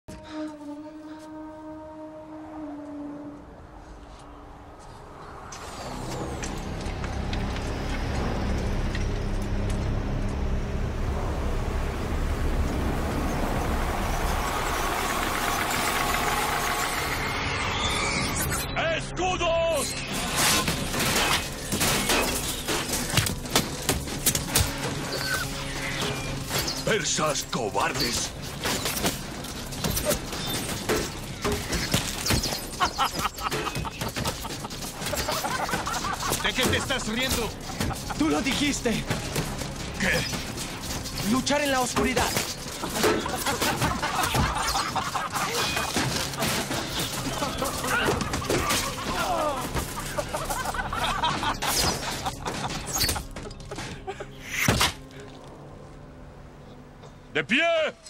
¡Escudos! ¡Persas cobardes! ¿De qué te estás riendo? ¡Tú lo dijiste! ¿Qué? ¡Luchar en la oscuridad! ¡De pie!